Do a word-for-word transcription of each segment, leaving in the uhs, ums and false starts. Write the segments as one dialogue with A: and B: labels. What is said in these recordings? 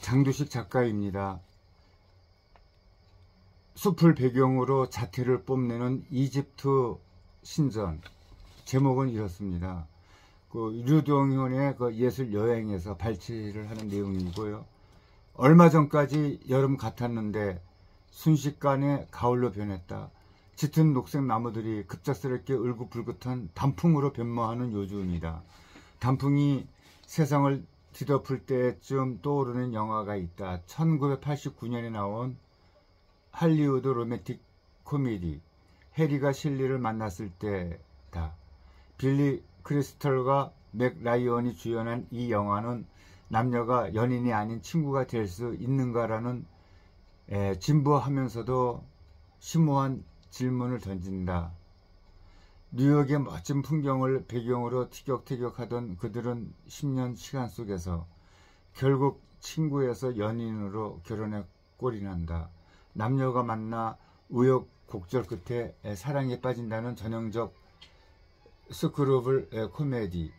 A: 장두식 작가입니다. 숲을 배경으로 자태를 뽐내는 이집트 신전. 제목은 이렇습니다. 그 류동현의 그 예술 여행에서 발췌를 하는 내용이고요. 얼마 전까지 여름 같았는데 순식간에 가을로 변했다. 짙은 녹색 나무들이 급작스럽게 울긋불긋한 단풍으로 변모하는 요즘이다. 단풍이 세상을 뒤덮을 때쯤 떠오르는 영화가 있다. 천구백팔십구 년에 나온 할리우드 로맨틱 코미디 해리가 실리를 만났을 때다. 빌리 크리스털과 맥 라이언이 주연한 이 영화는 남녀가 연인이 아닌 친구가 될 수 있는가라는 에, 진부하면서도 심오한 질문을 던진다. 뉴욕의 멋진 풍경을 배경으로 티격태격하던 그들은 십 년 시간 속에서 결국 친구에서 연인으로 결혼에 꼴이 난다. 남녀가 만나 우여곡절 끝에 사랑에 빠진다는 전형적 스크루블 코미디.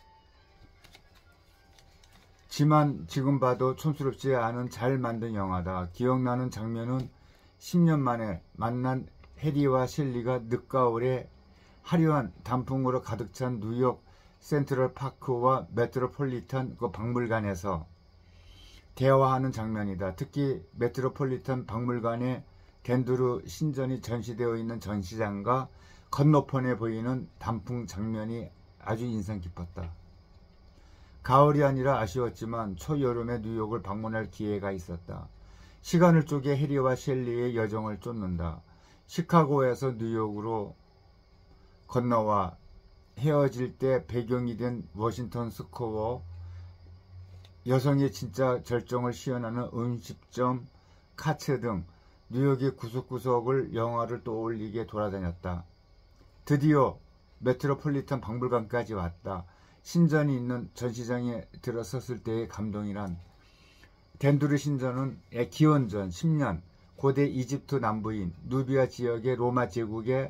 A: 지만 지금 봐도 촌스럽지 않은 잘 만든 영화다. 기억나는 장면은 십 년 만에 만난 해리와 셸리가 늦가을에 화려한 단풍으로 가득 찬 뉴욕 센트럴 파크와 메트로폴리탄 그 박물관에서 대화하는 장면이다. 특히 메트로폴리탄 박물관에 덴두르 신전이 전시되어 있는 전시장과 건너편에 보이는 단풍 장면이 아주 인상 깊었다. 가을이 아니라 아쉬웠지만 초여름에 뉴욕을 방문할 기회가 있었다. 시간을 쪼개 해리와 셸리의 여정을 쫓는다. 시카고에서 뉴욕으로 건너와 헤어질 때 배경이 된 워싱턴 스퀘어, 여성의 진짜 절정을 시연하는 음식점, 카체 등 뉴욕의 구석구석을 영화를 떠올리게 돌아다녔다. 드디어 메트로폴리탄 박물관까지 왔다. 신전이 있는 전시장에 들어섰을 때의 감동이란, 덴두르 신전은 기원전 십 년 고대 이집트 남부인 누비아 지역의 로마 제국의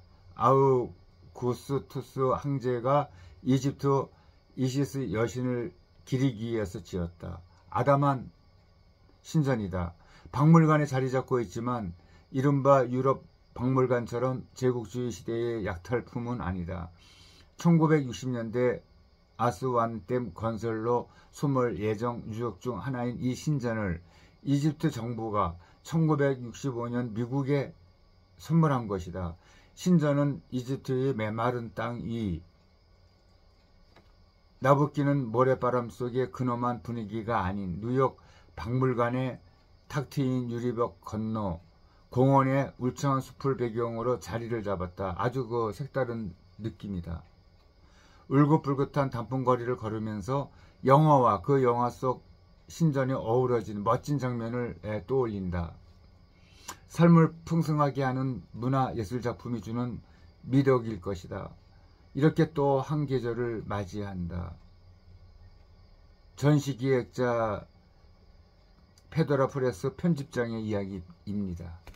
A: 아우구스투스 황제가 이집트 이시스 여신을 기리기 위해서 지었다. 아담한 신전이다. 박물관에 자리 잡고 있지만 이른바 유럽 박물관처럼 제국주의 시대의 약탈품은 아니다. 천구백육십 년대 아스완댐 건설로 숨을 예정 유적 중 하나인 이 신전을 이집트 정부가 천구백육십오 년 미국에 선물한 것이다. 신전은 이집트의 메마른 땅 위, 나부끼는 모래바람 속의 근엄한 분위기가 아닌 뉴욕 박물관의 탁 트인 유리벽 건너 공원의 울창한 숲을 배경으로 자리를 잡았다. 아주 그 색다른 느낌이다. 울긋불긋한 단풍거리를 걸으면서 영화와 그 영화 속 신전이 어우러진 멋진 장면을 떠올린다. 삶을 풍성하게 하는 문화예술작품이 주는 미덕일 것이다. 이렇게 또 한 계절을 맞이한다. 전시기획자 페도라 프레스 편집장의 이야기입니다.